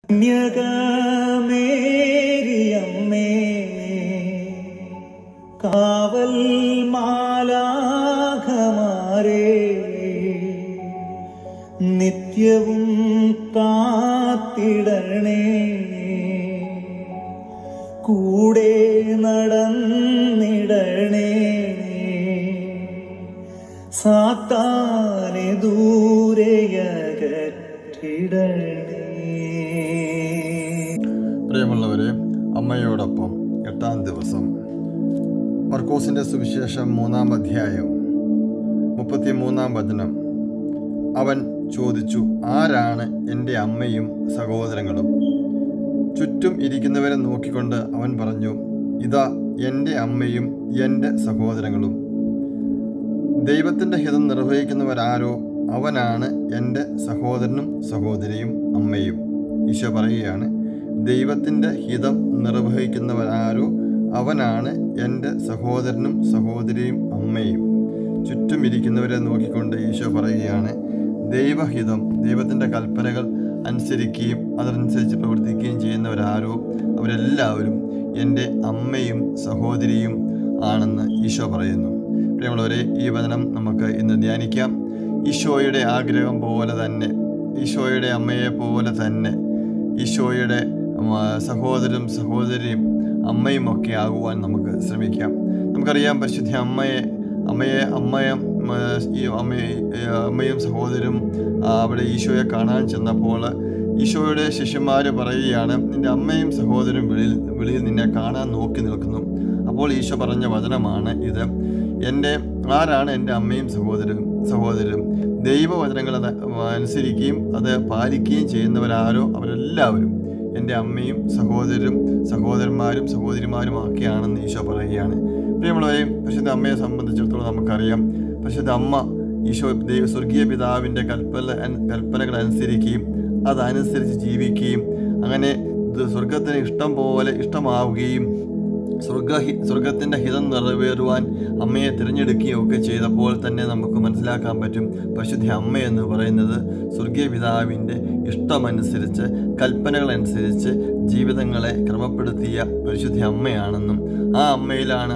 കന്യകമേരിയമ്മേ കാവൽ മാലാഖമാരേ നിത്യവും കാത്തിടണേ കൂടെ നടന്നിടണേ സാത്താനെ ദൂരെയകറ്റിടണേ. പ്രിയമുള്ളവരെ, അമ്മയോടൊപ്പം 8-ാം ദിവസം മർക്കോസിൻ്റെ സുവിശേഷം 3-ാം അധ്യായം 33-ാം വചനം. അവൻ ചോദിച്ചു, ആരാണ് എൻ്റെ അമ്മയും സഹോദരങ്ങളും? ചുറ്റും ഇരിക്കുന്നവരെ നോക്കിക്കൊണ്ട് അവൻ പറഞ്ഞു, ഇതാ എൻ്റെ അമ്മയും എൻ്റെ സഹോദരങ്ങളും. ദൈവത്തിൻ്റെ ഹിതം നിർവഹിക്കുന്നവരാരോ അവനാണ് എൻ്റെ സഹോദരനും സഹോദരിയും അമ്മയും. ഈശോ പറയുകയാണ്, ദൈവത്തിൻ്റെ ഹിതം നിർവഹിക്കുന്നവരാരോ അവനാണ് എൻ്റെ സഹോദരനും സഹോദരിയും അമ്മയും. ചുറ്റും ഇരിക്കുന്നവരെ നോക്കിക്കൊണ്ട് ഈശോ പറയുകയാണ്, ദൈവഹിതം, ദൈവത്തിൻ്റെ കൽപ്പനകൾ അനുസരിക്കുകയും അതനുസരിച്ച് പ്രവർത്തിക്കുകയും ചെയ്യുന്നവരാരോ അവരെല്ലാവരും എൻ്റെ അമ്മയും സഹോദരിയും ആണെന്ന് ഈശോ പറയുന്നു. പ്രിയമുള്ളവരെ, ഈ വചനം നമുക്ക് ഇന്ന് ധ്യാനിക്കാം. ഈശോയുടെ ആഗ്രഹം പോലെ തന്നെ, ഈശോയുടെ അമ്മയെ പോലെ തന്നെ ഈശോയുടെ സഹോദരനും സഹോദരിയും അമ്മയും ഒക്കെ ആകുവാൻ നമുക്ക് ശ്രമിക്കാം. നമുക്കറിയാം, പരിശുദ്ധ അമ്മയും സഹോദരും അവിടെ ഈശോയെ കാണാൻ ചെന്നപ്പോൾ ഈശോയുടെ ശിഷ്യന്മാർ പറയുകയാണ്, നിൻ്റെ അമ്മയും സഹോദരും വെളിയിൽ നിന്നെ കാണാൻ നോക്കി നിൽക്കുന്നു. അപ്പോൾ ഈശോ പറഞ്ഞ വചനമാണ് ഇത്. ആരാണ് എൻ്റെ അമ്മയും സഹോദരരും? ദൈവവചനങ്ങൾ അനുസരിക്കുകയും അത് പാലിക്കുകയും ചെയ്യുന്നവരാരോ അവരെല്ലാവരും എൻ്റെ അമ്മയും സഹോദരന്മാരും സഹോദരിമാരും ഒക്കെയാണെന്ന് ഈശോ പറയുകയാണ്. പ്രിയമുള്ളവരെ, പരിശുദ്ധ അമ്മയെ സംബന്ധിച്ചിടത്തോളം നമുക്കറിയാം, പരിശുദ്ധ അമ്മ ഈശോ സ്വർഗീയ പിതാവിൻ്റെ കൽപ്പനകൾ അനുസരിക്കുകയും അതനുസരിച്ച് ജീവിക്കുകയും അങ്ങനെ സ്വർഗത്തിന് ഇഷ്ടമാവുകയും സ്വർഗത്തിൻ്റെ ഹിതം നിറവേറുവാൻ അമ്മയെ തിരഞ്ഞെടുക്കുകയും ഒക്കെ ചെയ്തപ്പോൾ തന്നെ നമുക്ക് മനസ്സിലാക്കാൻ പറ്റും, പരിശുദ്ധ അമ്മ എന്ന് പറയുന്നത് സ്വർഗീയ പിതാവിൻ്റെ ഇഷ്ടമനുസരിച്ച് കൽപ്പനകളനുസരിച്ച് ജീവിതങ്ങളെ ക്രമപ്പെടുത്തിയ പരിശുദ്ധ അമ്മയാണെന്നും ആ അമ്മയിലാണ്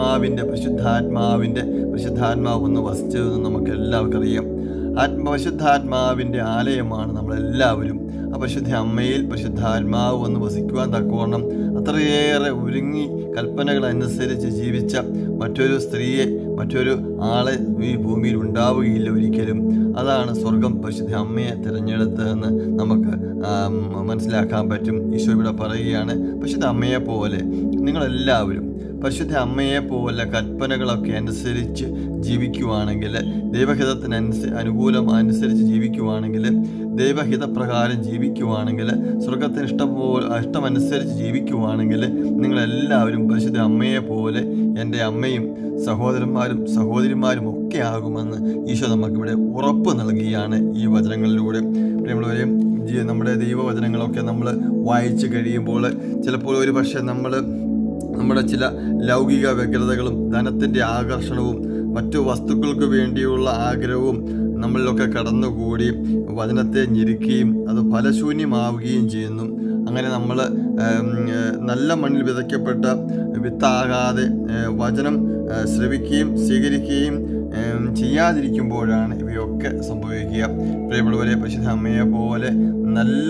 പരിശുദ്ധാത്മാവ് ഒന്ന് വസിച്ചതെന്നും നമുക്ക് എല്ലാവർക്കും അറിയാം. പരിശുദ്ധാത്മാവിൻ്റെ ആലയമാണ് നമ്മളെല്ലാവരും. ആ പരിശുദ്ധ അമ്മയിൽ പരിശുദ്ധാത്മാവ് ഒന്ന് വസിക്കുവാൻ തക്കവണ്ണം അത്രയേറെ ഒരുങ്ങി കൽപ്പനകൾ അനുസരിച്ച് ജീവിച്ച മറ്റൊരു ആളെ ഈ ഭൂമിയിൽ ഉണ്ടാവുകയില്ല ഒരിക്കലും. അതാണ് സ്വർഗം പരിശുദ്ധ അമ്മയെ തിരഞ്ഞെടുത്തതെന്ന് നമുക്ക് മനസ്സിലാക്കാൻ പറ്റും. ഈശോ ഇവിടെ പറയുകയാണ്, പരിശുദ്ധ അമ്മയെ പോലെ നിങ്ങളെല്ലാവരും പരിശുദ്ധ അമ്മയെ പോലെ കൽപ്പനകളൊക്കെ അനുസരിച്ച് ജീവിക്കുവാണെങ്കിൽ, ദൈവഹിതത്തിന് അനുസരിച്ച് ജീവിക്കുവാണെങ്കിൽ, ദൈവഹിതപ്രകാരം ജീവിക്കുവാണെങ്കിൽ, സ്വർഗത്തിന് ഇഷ്ടമനുസരിച്ച് ജീവിക്കുവാണെങ്കിൽ നിങ്ങളെല്ലാവരും പരിശുദ്ധ അമ്മയെ പോലെ എൻ്റെ അമ്മയും സഹോദരന്മാരും സഹോദരിമാരും ഒക്കെ ആകുമെന്ന് ഈശോ നമുക്കിവിടെ ഉറപ്പ് നൽകിയാണ് ഈ വചനങ്ങളിലൂടെ. പ്രിയമുള്ളവരെ, നമ്മുടെ ദൈവവചനങ്ങളൊക്കെ നമ്മൾ വായിച്ച് കഴിയുമ്പോൾ ചിലപ്പോൾ ഒരു പക്ഷേ നമ്മുടെ ചില ലൗകിക വ്യഗ്രതകളും ധനത്തിൻ്റെ ആകർഷണവും മറ്റു വസ്തുക്കൾക്ക് വേണ്ടിയുള്ള ആഗ്രഹവും നമ്മളിലൊക്കെ കടന്നുകൂടി വചനത്തെ ഞെരുക്കുകയും അത് ഫലശൂന്യമാവുകയും ചെയ്യുന്നു. അങ്ങനെ നമ്മൾ നല്ല മണ്ണിൽ വിതയ്ക്കപ്പെട്ട വിത്താകാതെ വചനം ശ്രവിക്കുകയും സ്വീകരിക്കുകയും ചെയ്യാതിരിക്കുമ്പോഴാണ് ഇവയൊക്കെ സംഭവിക്കുക. പ്രിയമുള്ളവരെ, പരിശുദ്ധ അമ്മയെ പോലെ നല്ല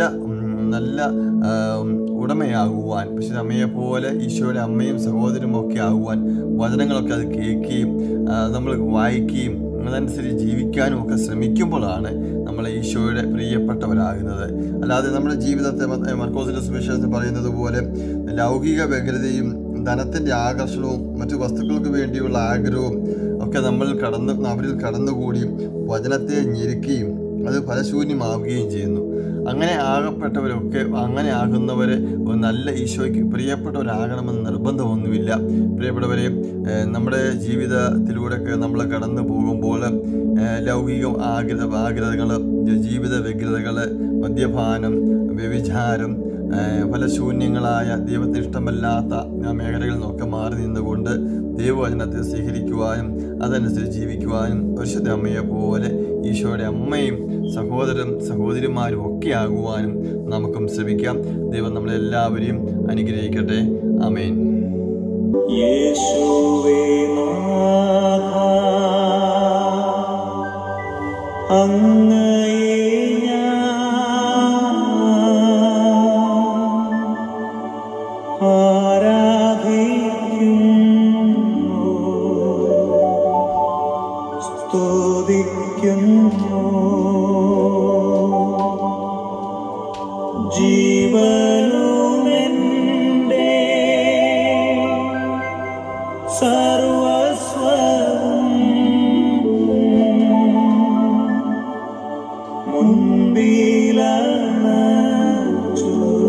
ഉടമയാകുവാൻ, പരിശുദ്ധ അമ്മയെ പോലെ ഈശോയുടെ അമ്മയും സഹോദരും ഒക്കെ ആകുവാൻ വചനങ്ങളൊക്കെ അത് കേൾക്കുകയും നമ്മൾ വായിക്കുകയും അതനുസരിച്ച് ജീവിക്കാനും ഒക്കെ ശ്രമിക്കുമ്പോഴാണ് നമ്മൾ ഈശോയുടെ പ്രിയപ്പെട്ടവരാകുന്നത്. അല്ലാതെ നമ്മുടെ ജീവിതത്തെ മർക്കോസിൻ്റെ സുവിശേഷത്തിൽ പറയുന്നത് പോലെ ലൗകിക വ്യഗ്രതയും ധനത്തിൻ്റെ ആകർഷണവും മറ്റു വസ്തുക്കൾക്ക് വേണ്ടിയുള്ള ആഗ്രഹവും ഒക്കെ അവരിൽ കടന്നുകൂടി വചനത്തെ ഞെരുക്കുകയും അത് ഫലശൂന്യമാവുകയും ചെയ്യുന്നു. അങ്ങനെ അങ്ങനെ ആകുന്നവരെ നല്ല ഈശോയ്ക്ക് പ്രിയപ്പെട്ടവരാകണമെന്ന് നിർബന്ധമൊന്നുമില്ല. പ്രിയപ്പെട്ടവരെ, നമ്മുടെ ജീവിതത്തിലൂടെയൊക്കെ നമ്മൾ കടന്നു പോകുമ്പോൾ ലൗകിക ആഗ്രഹങ്ങൾ, ജീവിത വ്യഗ്രതകൾ, മദ്യപാനം, വ്യഭിചാരം, ഫലശൂന്യങ്ങളായ ദൈവത്തിന് ഇഷ്ടമല്ലാത്ത മേഖലകളിൽ നിന്നൊക്കെ മാറി നിന്നുകൊണ്ട് ദൈവവചനത്തെ സ്വീകരിക്കുവാനും അതനുസരിച്ച് ജീവിക്കുവാനും പരിശുദ്ധ അമ്മയെ പോലെ ഈശോയുടെ അമ്മയും സഹോദരിമാരും ഒക്കെ ആകുവാനും നമുക്കും ശ്രമിക്കാം. ദൈവം നമ്മളെല്ലാവരെയും അനുഗ്രഹിക്കട്ടെ. ആമേൻ. യേശുവേ നാഥ, അങ്ങയെ ഞാൻ ആരാധിക്കുന്നു, സ്തുതിക്കുന്നു. ജീവനുമെന്റെ സർവസ്വം മുൻപിലണച്ചു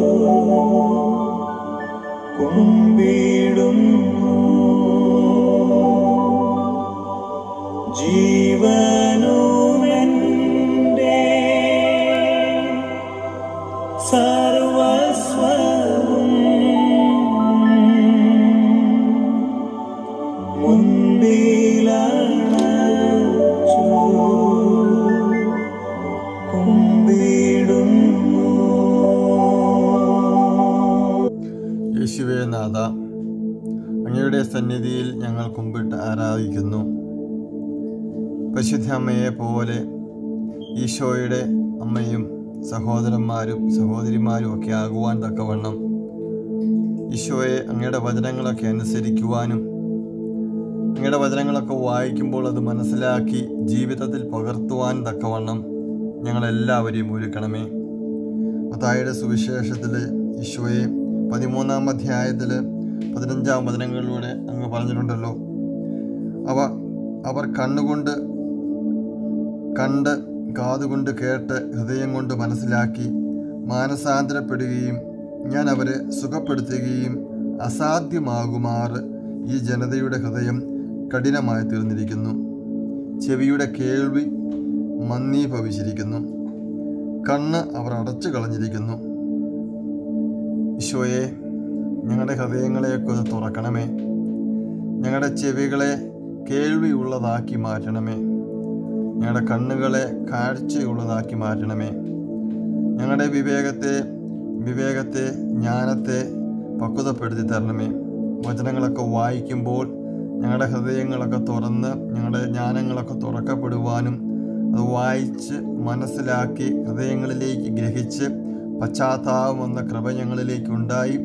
കുമ്പിടുന്നു. ജീവനുമെന്റെ സർവസ്വം മുൻപിലണച്ചു കുമ്പിടുന്നു. യേശുവേ നാഥ, അങ്ങയുടെ സന്നിധിയിൽ ഞങ്ങൾ കുമ്പിട്ട് ആരാധിക്കുന്നു. പരിശുദ്ധ അമ്മയെ പോലെ ഈശോയുടെ അമ്മയും സഹോദരിമാരും ഒക്കെ ആകുവാൻ തക്കവണ്ണം ഈശോയെ അങ്ങയുടെ വചനങ്ങളൊക്കെ അനുസരിക്കുവാനും അങ്ങയുടെ വചനങ്ങളൊക്കെ വായിക്കുമ്പോൾ അത് മനസ്സിലാക്കി ജീവിതത്തിൽ പകർത്തുവാൻ തക്കവണ്ണം ഞങ്ങളെല്ലാവരെയും ഒരുക്കണമേ. മത്തായിയുടെ സുവിശേഷത്തിൽ ഈശോയെ 13-ാം അധ്യായത്തിൽ 15-ാം വചനങ്ങളിലൂടെ അങ്ങ് പറഞ്ഞിട്ടുണ്ടല്ലോ, അവർ കണ്ണുകൊണ്ട് കണ്ട്, കാതുകൊണ്ട് കേട്ട്, ഹൃദയം കൊണ്ട് മനസ്സിലാക്കി മാനസാന്തരപ്പെടുകയും ഞാൻ അവരെ സുഖപ്പെടുത്തുകയും അസാധ്യമാകുമാറ് ഈ ജനതയുടെ ഹൃദയം കഠിനമായി തീർന്നിരിക്കുന്നു. ചെവിയുടെ കേൾവി മന്ദീഭവിച്ചിരിക്കുന്നു, കണ്ണ് അവർ അടച്ചു കളഞ്ഞിരിക്കുന്നു. ഈശോയെ, ഞങ്ങളുടെ ഹൃദയങ്ങളെയൊക്കെ ഒന്ന് തുറക്കണമേ. ഞങ്ങളുടെ ചെവികളെ കേൾവി ഉള്ളതാക്കി മാറ്റണമേ. ഞങ്ങളുടെ കണ്ണുകളെ കാഴ്ചയുള്ളതാക്കി മാറ്റണമേ. ഞങ്ങളുടെ വിവേകത്തെ ജ്ഞാനത്തെ പക്വതപ്പെടുത്തി തരണമേ. വചനങ്ങളൊക്കെ വായിക്കുമ്പോൾ ഞങ്ങളുടെ ഹൃദയങ്ങളൊക്കെ തുറന്ന് ഞങ്ങളുടെ ജ്ഞാനങ്ങളൊക്കെ തുറക്കപ്പെടുവാനും അത് വായിച്ച് മനസ്സിലാക്കി ഹൃദയങ്ങളിലേക്ക് ഗ്രഹിച്ച് പശ്ചാത്താപം എന്ന കൃപ ഞങ്ങളിലേക്കുണ്ടായി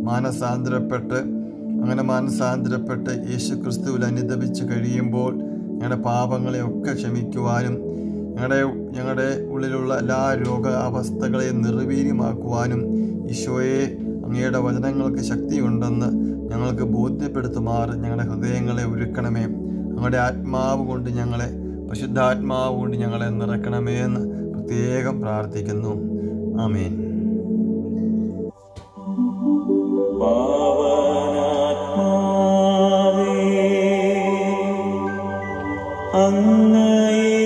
മാനസാന്തരപ്പെട്ട് യേശു ക്രിസ്തുവിൽ അനുദപിച്ച് കഴിയുമ്പോൾ ഞങ്ങളുടെ പാപങ്ങളെയൊക്കെ ക്ഷമിക്കുവാനും ഞങ്ങളുടെ ഉള്ളിലുള്ള എല്ലാ രോഗാവസ്ഥകളെയും നിർവീര്യമാക്കുവാനും ഈശോയെ അങ്ങയുടെ വചനങ്ങൾക്ക് ശക്തിയുണ്ടെന്ന് ഞങ്ങൾക്ക് ബോധ്യപ്പെടുത്തുമാറ് ഞങ്ങളുടെ ഹൃദയങ്ങളെ ഒരുക്കണമേ. അങ്ങയുടെ ആത്മാവ് കൊണ്ട് പരിശുദ്ധാത്മാവ് കൊണ്ട് ഞങ്ങളെ നിറയ്ക്കണമേ എന്ന് പ്രത്യേകം പ്രാർത്ഥിക്കുന്നു. ആമേൻ. പാവനാത്മാവേ, അങ്ങയെ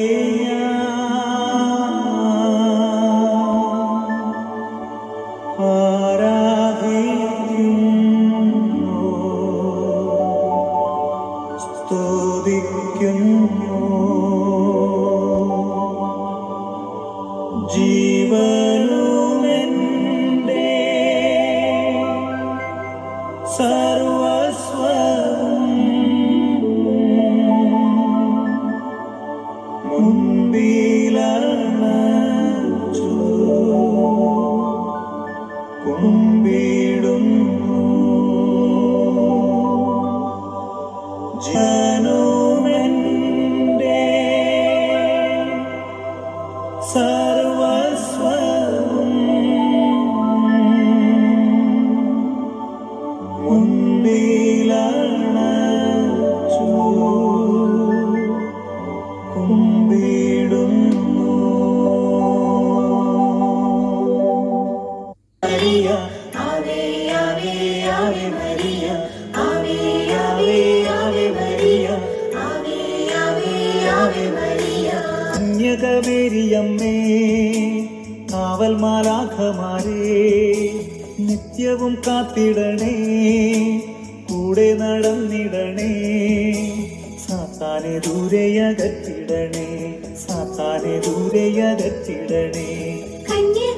ഞാൻ ആരാധിക്കുന്നു, സ്തുതിക്കുന്നു. ജീവനുമെന്റെ സർവസ്വം മുൻപിലണച്ചു കുമ്പിടുന്നു. ജീവനുമെന്റെ സർവസ്വം മുൻപിലണച്ചു കുമ്പിടുന്നു. ആവേ ആവേ ആവേ മരിയ, ആവേ ആവേ ആവേ മരിയ, ആവേ ആവേ ആവേ മരിയ. കന്യകമേരിയമ്മേ, കാവൽ മാലാഖമാരേ, നിത്യവും കാത്തിടണേ, കൂടെ നടന്നിടണേ. സാത്താനെ ദൂരെയകറ്റിടണേ, സാത്താനെ ദൂരെയകറ്റിടണേ.